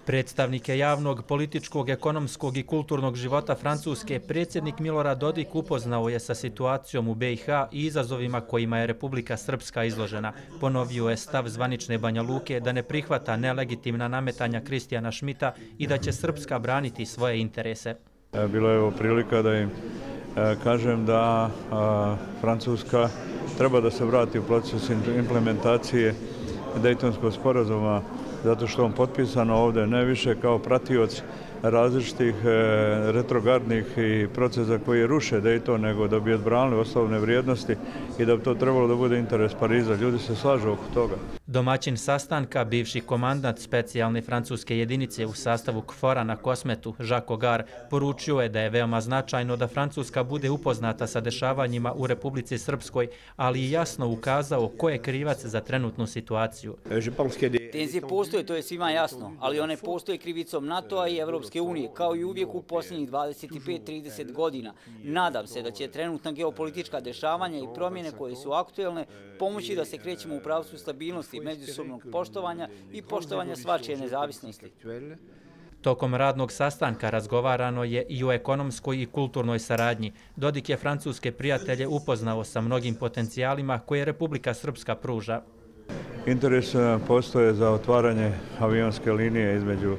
Predstavnike javnog, političkog, ekonomskog i kulturnog života Francuske predsjednik Milorad Dodik upoznao je sa situacijom u BiH i izazovima kojima je Republika Srpska izložena. Ponovio je stav zvanične Banja Luke da ne prihvata nelegitimna nametanja Kristijana Šmita i da će Srpska braniti svoje interese. Bilo je prilika da im kažem da Francuska treba da se vrati u proces implementacije Dejtonskog sporazuma, zato što on potpisan ovdje ne više kao pratioc različitih retrogradnih i procesa koji ruše Dejton, nego da bi odbranili osnovne vrijednosti i da bi to trebalo da bude interes Pariza. Ljudi se slažu oko toga. Domaćin sastanka, bivši komandant specijalne francuske jedinice u sastavu KFOR-a na Kosmetu, Jacques Augar, poručio je da je veoma značajno da Francuska bude upoznata sa dešavanjima u Republici Srpskoj, ali i jasno ukazao ko je krivac za trenutnu situaciju. Tenzije postoje, to je svima jasno, ali one postoje krivicom NATO-a i Evropske unije, kao i uvijek u posljednjih 25-30 godina. Nadam se da će trenutna geopolitička dešavanja i promjene koje su aktuelne pomoći da se krećemo u pravcu stabilnosti, međusobnog poštovanja i poštovanja svačije nezavisnosti. Tokom radnog sastanka razgovarano je i o ekonomskoj i kulturnoj saradnji. Dodik je francuske prijatelje upoznao sa mnogim potencijalima koje Republika Srpska pruža. Interes postoje za otvaranje avionske linije između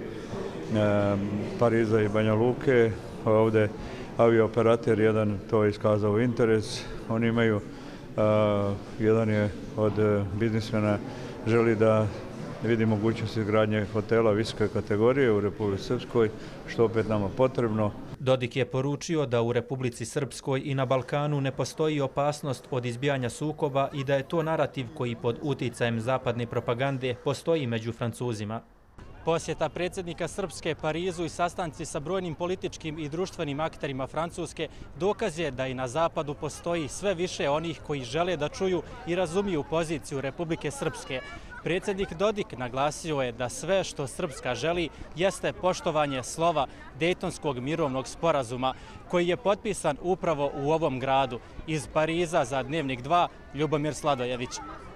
Pariza i Banja Luke. Ovdje aviooperater jedan to iskazao interes. Oni imaju, jedan je od biznismena želi da vidi mogućnost izgradnje hotela visoke kategorije u Republici Srpskoj, što opet nama potrebno. Dodik je poručio da u Republici Srpskoj i na Balkanu ne postoji opasnost od izbijanja sukoba i da je to narativ koji pod uticajem zapadne propagande postoji među Francuzima. Posjeta predsjednika Srpske Parizu i sastanci sa brojnim političkim i društvenim akterima Francuske dokaz je da i na zapadu postoji sve više onih koji žele da čuju i razumiju poziciju Republike Srpske. Predsjednik Dodik naglasio je da sve što Srpska želi jeste poštovanje slova Dejtonskog mirovnog sporazuma koji je potpisan upravo u ovom gradu. Iz Pariza za Dnevnik 2, Ljubomir Sladojević.